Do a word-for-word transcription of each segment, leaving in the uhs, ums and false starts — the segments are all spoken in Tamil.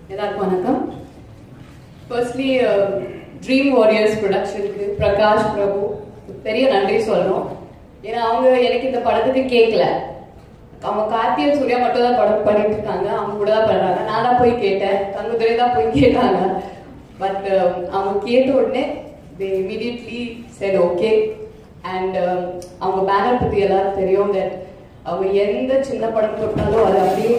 எல்லாருக்கும் வணக்கம். ஃபர்ஸ்ட்லி ட்ரீம் வாரியர்ஸ் ப்ரொடக்ஷனுக்கு பிரகாஷ் பிரபு பெரிய நன்றி சொல்லணும். ஏன்னா அவங்க எனக்கு இந்த படத்துக்கு கேட்கல, அவங்க கார்த்தியன் சூர்யா மட்டும் தான் படம் பண்ணிட்டு இருக்காங்க, அவங்க கூட தான் பண்ணுறாங்க. நான் தான் போய் கேட்டேன், தங்கதுரை தான் போய் கேட்டாங்க. பட் அவங்க கேட்ட உடனே they immediately said okay. And அவங்க பேனர் பற்றி எல்லாரும் தெரியும். தட் அவங்க எந்த சின்ன படம் தொட்டாலும் அது அப்படியே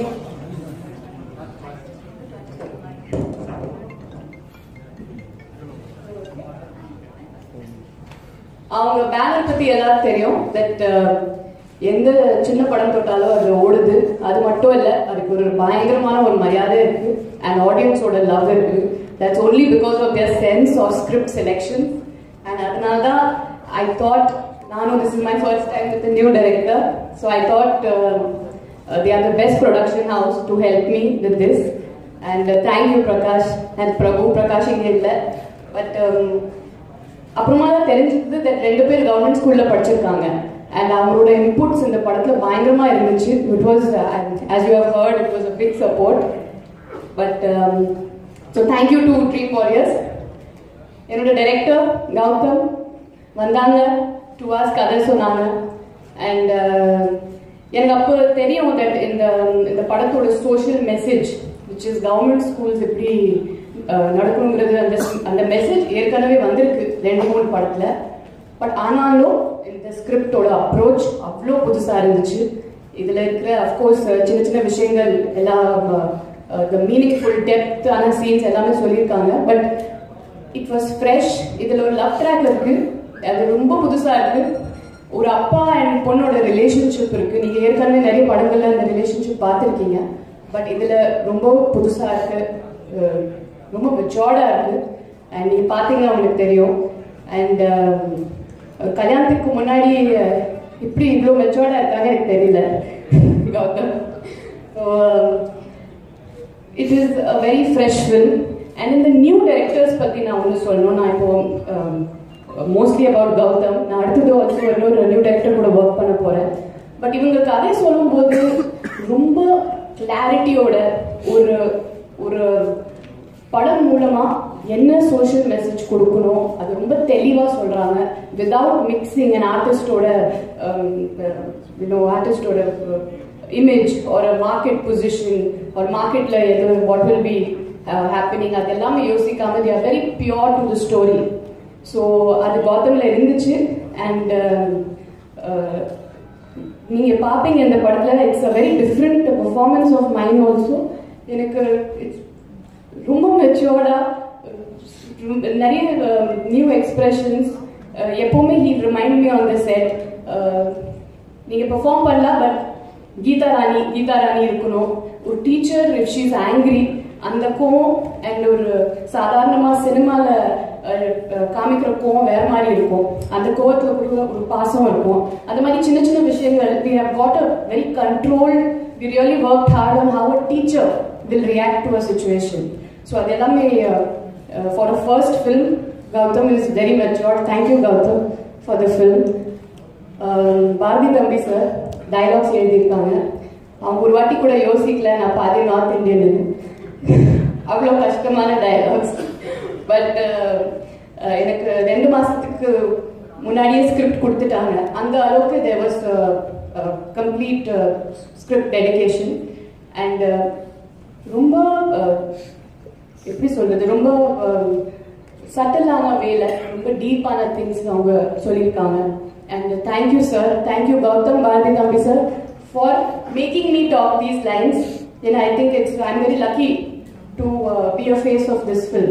அவங்க பேனர் பத்தி எல்லாரும் தெரியும். தட் எந்த சின்ன படம் தொட்டாலும் அது ஓடுது. அது மட்டும் இல்லை, அதுக்கு ஒரு பயங்கரமான ஒரு மரியாதை இருக்கு அண்ட் ஆடியன்ஸோட லவ் இருக்கு. That's only because of their sense of script selection. And அதனால தான் ஐ தாட், நானும் this is my first time with new director, so I thought they are the best production house to help me with this. And uh, thank you Prakash and Prabhu. Prakash இங்கே இல்லை, பட் அப்புறமா தான் தெரிஞ்சது தட் ரெண்டு பேர் கவர்மெண்ட் ஸ்கூலில் படிச்சிருக்காங்க. அண்ட் அவங்களோட இன்புட்ஸ் இந்த படத்தில் பயங்கரமாக இருந்துச்சு. It was as you have heard, it was a big support. But so thank you to Dream Warriors. என்னோட டைரக்டர் கௌதம் வந்தாங்க, டூ ஹவர்ஸ் கதை சொன்னாங்க. அண்ட் எனக்கு அப்போ தெரியும் தட் இந்த இந்த படத்தோட social message which is government schools எப்படி நடக்கணுங்கிறது, அந்த அந்த மெசேஜ் ஏற்கனவே வந்திருக்கு ரெண்டு மூணு படத்தில். பட் ஆனாலும் இந்த ஸ்கிரிப்டோட அப்ரோச் அவ்வளோ புதுசாக இருந்துச்சு. இதில் இருக்கிற அஃப்கோர்ஸ் சின்ன சின்ன விஷயங்கள் எல்லாம் த மீனிங்ஃபுல் டெப்த்தான சீன்ஸ் எல்லாமே சொல்லியிருக்காங்க. But it was fresh. இதில் ஒரு லவ் ட்ராக் இருக்குது, அது ரொம்ப புதுசாக இருக்குது. ஒரு அப்பா அண்ட் பொண்ணோட ரிலேஷன்ஷிப் இருக்குது. நீங்கள் ஏற்கனவே நிறைய படங்களில் அந்த ரிலேஷன்ஷிப் பார்த்துருக்கீங்க. பட் இதில் ரொம்ப புதுசாக இருக்குது, ரொம்ப மெச்சோர்டாக இருக்குது. அண்ட் நீங்கள் பார்த்தீங்கன்னா உங்களுக்கு தெரியும். அண்ட் கல்யாணத்துக்கு முன்னாடி இப்படி இவ்வளோ மெச்சோர்டாக இருக்காங்க எனக்கு தெரியல Gautham. So it is a very fresh film. And இந்த நியூ டைரக்டர்ஸ் பற்றி நான் ஒன்று சொல்லணும். நான் இப்போ மோஸ்ட்லி அபவுட் கௌதம், நான் அடுத்தது வச்சு இன்னொரு நியூ டைரக்டர் கூட ஒர்க் பண்ண போகிறேன். பட் இவங்க கதை சொல்லும்போது ரொம்ப கிளாரிட்டியோட ஒரு ஒரு படம் மூலமாக என்ன சோஷியல் மெசேஜ் கொடுக்கணும் அது ரொம்ப தெளிவாக சொல்கிறாங்க. விதவுட் மிக்சிங் அண்ட் ஆர்டிஸ்டோட யூனோ ஆர்டிஸ்டோட இமேஜ் ஒரு மார்க்கெட் பொசிஷன் ஒரு மார்க்கெட்டில் எது வாட் வில் பி ஹேப்பனிங் அது எல்லாமே யோசிக்காமல் they are very pure to the story. So அது கௌதமில் இருந்துச்சு. அண்ட் நீங்கள் பார்ப்பீங்க இந்த படத்தில் it's a very different performance of mind also. எனக்கு இட்ஸ் ரொம்ப மெச்சோர்டாக நிறைய நியூ எக்ஸ்பிரஷன்ஸ். எப்போவுமே he remind me on the set. நீங்கள் பெர்ஃபார்ம் பண்ணலாம், பட் கீதா ராணி கீதா ராணி இருக்கணும். ஒரு teacher if she is angry அந்த கோவம் அண்ட் ஒரு சாதாரணமாக சினிமாவில் காமிக்கிற கோவம் வேற மாதிரி இருக்கும். அந்த கோவத்தில் கூட ஒரு பாசம் இருக்கும். அந்த மாதிரி சின்ன சின்ன விஷயங்கள் we have got a very controlled, we really worked hard on how a teacher will react to a situation. So அது எல்லாமே for a first film Gautam is very matured. Thank you Gautam for the film. Bharathi தம்பி சார் டைலாக்ஸ் எழுதியிருக்காங்க. அவங்க ஒரு வாட்டி கூட யோசிக்கல நான் பாதி நார்த் இந்தியன்னு, அவ்வளோ கஷ்டமான டைலாக்ஸ். பட் எனக்கு ரெண்டு மாதத்துக்கு முன்னாடியே ஸ்கிரிப்ட் கொடுத்துட்டாங்க. அந்த அளவுக்கு there was complete script dedication. And ரொம்ப எப்படி சொல்கிறது, ரொம்ப சட்டலான வேலை, ரொம்ப டீப்பான திங்ஸ் அவங்க சொல்லியிருக்காங்க. And thank you sir, thank you Gautham Bharathi தம்பி sir for making me talk these lines. ஏன்னா I think it's I am very lucky to be a phase of this film.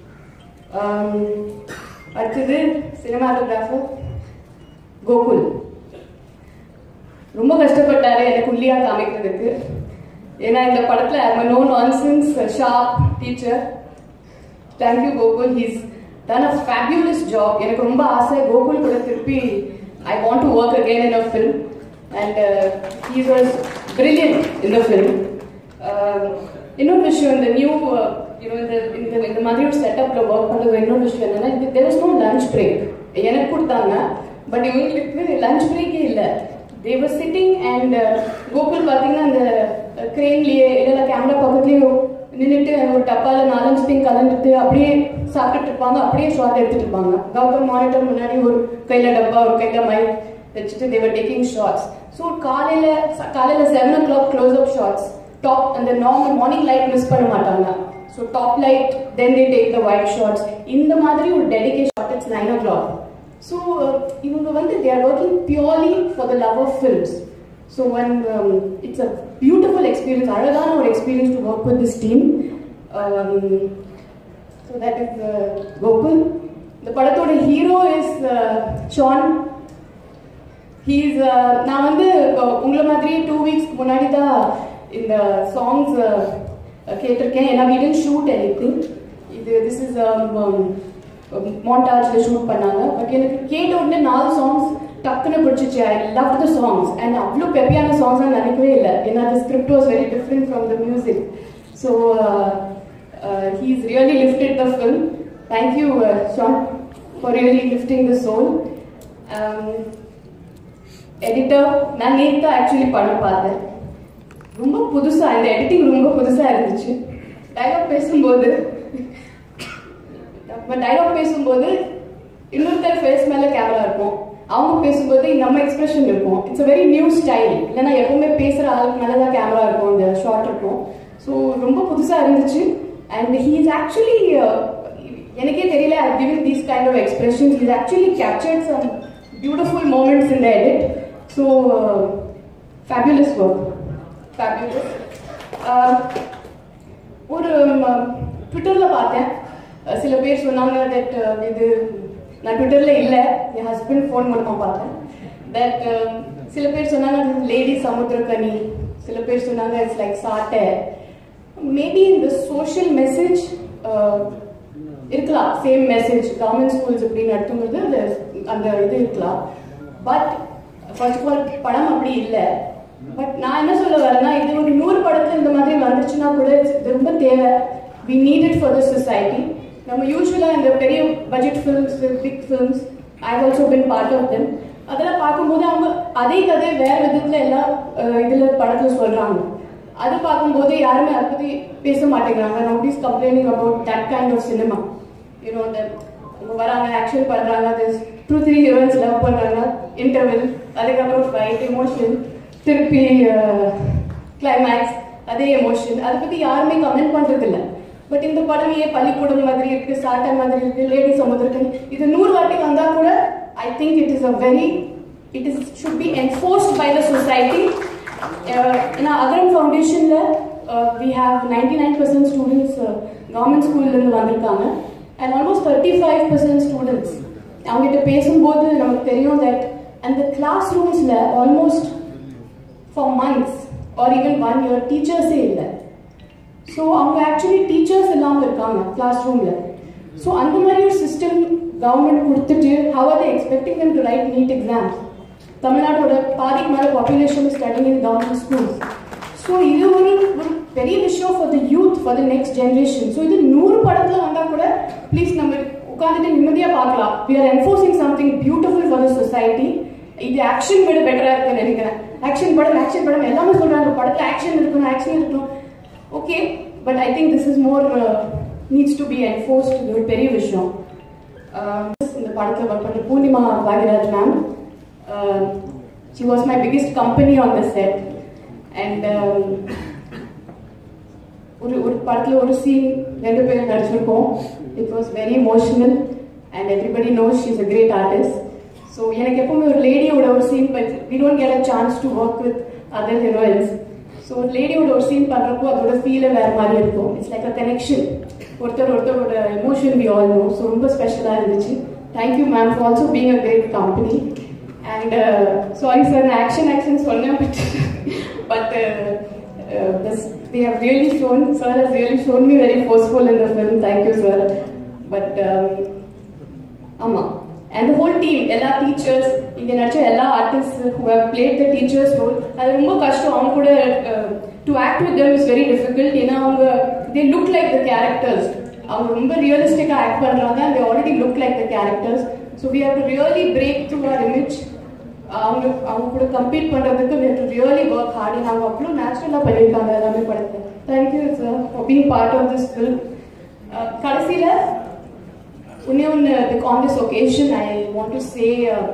அடுத்தது சினிமாட்டோகிராஃபர் கோகுல் ரொம்ப கஷ்டப்பட்டாரு எனக்கு உள்ளியா காமிக்கிறதுக்கு. ஏன்னா இந்த படத்தில் I no nonsense sharp teacher. Thank you Gokul, he's done a fabulous job. எனக்கு ரொம்ப ஆசை கோகுல் கூட திருப்பி I want to work again in a film. And he was brilliant in the film. இன்னொரு விஷயம், இந்த நியூ இந்த இந்த மாதிரி ஒரு செட்டப்பில் ஒர்க் பண்ணுறது இன்னொரு விஷயம் என்னன்னா, there was no lunch break. எனக்கு கொடுத்தாங்க, பட் இவங்களுக்கு லஞ்ச் பிரேக்கே இல்லை. they were sitting and Gokul பார்த்தீங்கன்னா அந்த கிரேன்லேயே இல்லை கேமரா பக்கத்துலேயே நின்றுட்டு ஒரு டப்பால நாலஞ்சு திங் கலந்துட்டு அப்படியே சாப்பிட்டுட்டு இருப்பாங்க, அப்படியே ஷார்ட் எடுத்துட்டு இருப்பாங்க. கௌதம் மானிட்டர் முன்னாடி ஒரு கையில டப்பா ஒரு கையில மைக் வச்சுட்டு they were taking shots. So காலையில காலையில seven o'clock close up shots, top அந்த நார்மல் மார்னிங் லைட் மிஸ் பண்ண மாட்டாங்க. So top light then they take the white shots. இந்த மாதிரி ஒரு dedication shot it's nine o'clock. So இவங்க வந்து they are working purely for the love of films. So when um, it's a beautiful experience, அழகான ஒரு experience to work with this team. Um, so that is uh, Gokul. இந்த படத்தோட hero is Shaan. He is uh, நான் வந்து உங்களை மாதிரி டூ வீக்ஸ்க்கு முன்னாடி தான் இந்த சாங்ஸ் கேட்டிருக்கேன். ஏன்னா we didn't shoot anything. இது this is மாண்டாஜ்ல ஷூட் பண்ணாங்க. பட் எனக்கு கேட்ட உடனே நாலு சாங்ஸ் டக்குன்னு பிடிச்சிச்சு. I love the songs and அவ்வளோ பெப்பியான சாங்ஸ் நான் நினைக்கவே இல்லை. ஏன்னா the script was very different from the music. So he is really lifted the film. Thank you Shaan for really lifting the soul. Editor, நான் நேற்று ஆக்சுவலி படம் பார்த்தேன். ரொம்ப புதுசாக இந்த எடிட்டிங் ரொம்ப புதுசாக இருந்துச்சு. டைலாக் பேசும்போது டைலாக் பேசும்போது இன்னொருத்தர் ஃபேஸ் மேலே கேமரா இருக்கும், அவங்க பேசும்போது நம்ம எக்ஸ்பிரஷன் இருக்கும். It's a very new style. இல்லைன்னா எப்பவுமே பேசுகிற ஆளுக்கு மேலே தான் கேமரா இருக்கும், அந்த ஷார்ட் இருக்கும். ஸோ ரொம்ப புதுசாக இருந்துச்சு. அண்ட் ஹீ இஸ் ஆக்சுவலி எனக்கே தெரியல I giving these kind of expressions. He is actually captured some beautiful moments in the edit. So fabulous work, fabulous. ஒரு ட்விட்டரில் பார்த்தேன், சில பேர் சொன்னாங்க தட் இது நான் ட்விட்டரில் இல்லை, என் ஹஸ்பண்ட் ஃபோன் மூலமாக பார்த்தேன். தட் சில பேர் சொன்னாங்க லேடி சமுத்திரக்கனி, சில பேர் சொன்னாங்க இட்ஸ் லைக் சாட்டை. மேபி இந்த சோஷியல் மெசேஜ் இருக்கலாம், சேம் மெசேஜ் கவர்மெண்ட் ஸ்கூல்ஸ் இப்படி நடத்தும்போது அந்த அந்த இது இருக்கலாம். பட் ஃபர்ஸ்ட் ஆஃப் ஆல் படம் அப்படி இல்லை. பட் நான் என்ன சொல்ல வரேன்னா, இது ஒரு நூறு படத்தில் இந்த மாதிரி வந்துச்சுன்னா கூட இது ரொம்ப தேவை. We need it for the society. நம்ம யூஸ்வலாக இந்த பெரிய budget films, big films, I also been part of them, அதெல்லாம் பார்க்கும்போது அவங்க அதே கதை வேற விதத்தில் எல்லாம் இதில் படத்தில் சொல்கிறாங்க. அது பார்க்கும்போது யாருமே அதை பற்றி பேச மாட்டேங்கிறாங்க. Nobody's complaining about that kind of cinema. You know இந்த அவங்க வராங்க, ஆக்ஷன் பண்ணுறாங்க, டூ த்ரீ ஹீரோயின்ஸ் லவ் பண்ணுறாங்க, இன்டர்வெல், அதுக்கப்புறம் ஃபைட், எமோஷன், திருப்பி கிளைமேக்ஸ், அதே எமோஷன். அதை பற்றி யாருமே கமெண்ட் பண்ணுறது இல்லை. பட் இந்த படம் ஏன் பள்ளிக்கூடம் மாதிரி இருக்கு, சாட்டை மாதிரி இருக்கு, லேடி சமுத்திரக்கனி, இது நூறு வாட்டி வந்தா கூட I think it is a very it is should be enforced by the society. ஏன்னா அகரம் ஃபவுண்டேஷன்ல we have ninety nine percent students government ஸ்கூல்ல இருந்து வந்திருக்காங்க. And almost thirty five percent students அவங்ககிட்ட பேசும்போது நமக்கு தெரியும் தட் அந்த கிளாஸ் ரூம்ஸ்ல almost four months or even one year டீச்சர்ஸே இல்லை. ஸோ அவங்க ஆக்சுவலி டீச்சர்ஸ் இல்லாமல் இருக்காங்க கிளாஸ் ரூமில். ஸோ அந்த மாதிரி ஒரு சிஸ்டம் கவர்மெண்ட் கொடுத்துட்டு how are they expecting them to write NEET exams? தமிழ்நாட்டோட பாதிக்கு மேலே population studying in government schools. So இது ஒரு ஒரு பெரிய விஷயம் for the youth, for the next generation. So இது நூறு படத்தில் வந்தால் கூட ப்ளீஸ் நம்ம உட்காந்துட்டு நிம்மதியாக பார்க்கலாம். We are enforcing something beautiful for the society. இது ஆக்ஷன் விட பெட்டராக இருக்குன்னு நினைக்கிறேன். ஆக்ஷன் படம் ஆக்ஷன் படம் எல்லாமே சொல்கிறாங்க, படத்தில் ஆக்ஷன் இருக்கணும், ஆக்ஷன் இருக்கணும். Okay, but I think this is more uh, needs to be enforced. இது ஒரு பெரிய விஷயம். இந்த படத்தில் ஒர்க் பண்ண Poornima Bhagyaraj ma'am, she was my biggest company on the set. And ஒரு ஒரு படத்தில் ஒரு சீன் ரெண்டு பேரும் நடிச்சிருக்கோம். It was very emotional and everybody knows she is a great artist. So எனக்கு எப்பவுமே ஒரு லேடியோட ஒரு scene, we don't get a chance to work with other heroines. So ஒரு லேடியோட ஒரு சீன் பண்ணுறப்போ அதோட ஃபீலே வேறு மாதிரி இருக்கும். இட்ஸ் லைக் அ கனெக்ஷன், ஒருத்தர் ஒருத்தரோட emotion we all know. So ரொம்ப ஸ்பெஷலாக இருந்துச்சு. Thank you ma'am for also being a great company. And sorry sir, நான் ஆக்ஷன் ஆக்ஷன் சொன்னேன், but but they have really shown, sir has really shown me very forceful in the film. Thank you sir. But ஆமாம், and the whole team, எல்லா டீச்சர்ஸ், இங்கே நடிச்ச எல்லா artist who have played the teachers role, அது ரொம்ப கஷ்டம். அவங்க கூட to act with them is very difficult. ஏன்னா அவங்க they look like the characters. அவங்க ரொம்ப ரியலிஸ்டிக்காக ஆக்ட் பண்ணுறாங்க. they already look like the characters. So we have to really break through our image. அவங்க அவங்க கூட கம்பீட் பண்ணுறதுக்கு we have to really work hard. அவங்க அவ்வளோ நேச்சுரலாக பண்ணியிருக்காங்க எல்லாமே படத்தை. Thank you sir for being part of this film. கடைசியில் ஒன்னே ஒன்று on this occasion I want to say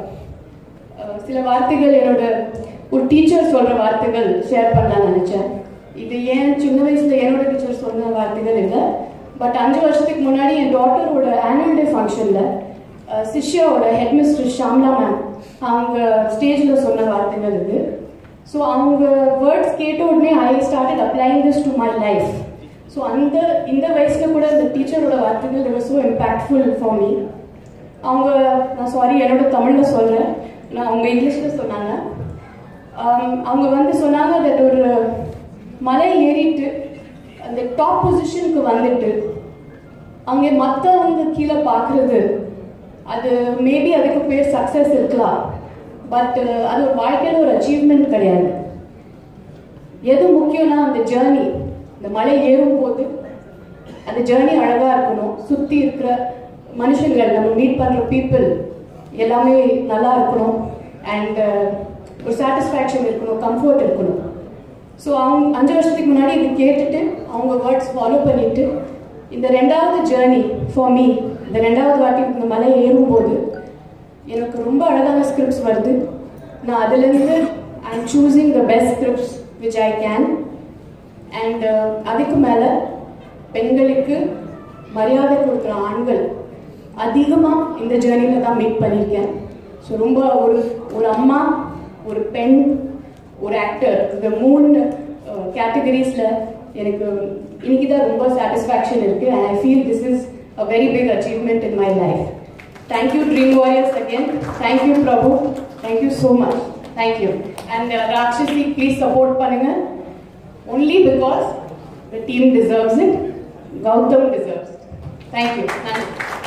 சில வார்த்தைகள் என்னோட ஒரு டீச்சர் சொல்கிற வார்த்தைகள் ஷேர் பண்ணலாம்னு நினச்சேன். இது ஏன் சின்ன வயசில் என்னோட டீச்சர் சொன்ன வார்த்தைகள் இல்லை, பட் அஞ்சு வருஷத்துக்கு முன்னாடி என் டாட்டரோட ஆனுவல் டே ஃபங்க்ஷனில் சிஷ்யாவோட ஹெட் மிஸ்டர் ஷாம்லா மேம் அவங்க ஸ்டேஜில் சொன்ன வார்த்தைகள் இது. ஸோ அவங்க வேர்ட்ஸ் கேட்ட உடனே I started applying this to my life. So அந்த இந்த வயசில் கூட இந்த டீச்சரோட வார்த்தைகள் இவர் ஸோ இம்பேக்ட்ஃபுல் ஃபார் மீ. அவங்க நான் சாரி என்னோட தமிழில் சொல்கிறேன், நான் அவங்க இங்கிலீஷில் சொன்னாங்க. அவங்க வந்து சொன்னாங்க தட் ஒரு மலை ஏறிட்டு அந்த டாப் பொசிஷனுக்கு வந்துட்டு அங்கே மற்றவங்க கீழே பார்க்குறது அது மேபி அதுக்கு பேர் சக்ஸஸ் இருக்கலாம், பட் அது ஒரு வாழ்க்கையில் ஒரு அச்சீவ்மெண்ட் கிடையாது. எது முக்கியம்னா அந்த ஜேர்னி, இந்த மலை ஏறும்போது அந்த ஜேர்னி அழகாக இருக்கணும், சுற்றி இருக்கிற மனுஷங்கள் நம்ம மீட் பண்ணுற பீப்புள் எல்லாமே நல்லா இருக்கணும், அண்ட் ஒரு சாட்டிஸ்ஃபேக்ஷன் இருக்கணும், கம்ஃபர்ட் இருக்கணும். ஸோ அவங்க அஞ்சு வருஷத்துக்கு முன்னாடி இது கேட்டுட்டு அவங்க வேர்ட்ஸ் ஃபாலோ பண்ணிட்டு இந்த ரெண்டாவது ஜேர்னி ஃபார் மீ, இந்த ரெண்டாவது வாட்டி இந்த மலை ஏறும்போது எனக்கு ரொம்ப அழகான ஸ்கிரிப்ட்ஸ் வருது. நான் அதுலேருந்து I am choosing the best scripts which I can. And அதுக்கு மேலே பெண்களுக்கு மரியாதை கொடுக்குற ஆண்கள் அதிகமாக இந்த ஜேர்னியில் தான் மீட் பண்ணியிருக்கேன். ஸோ ரொம்ப ஒரு ஒரு அம்மா, ஒரு பெண், ஒரு ஆக்டர், இந்த மூணு கேட்டகரிஸில் எனக்கு இன்னைக்கு தான் ரொம்ப சாட்டிஸ்ஃபேக்ஷன் இருக்குது. And I feel this is a very big achievement in my life. Thank you Dream Warriors again. Thank you Prabhu. Thank you so much. Thank you. And uh, Rakshasi, please support Panunga. Only because the team deserves it. Gautam deserves it. Thank you. Thank you.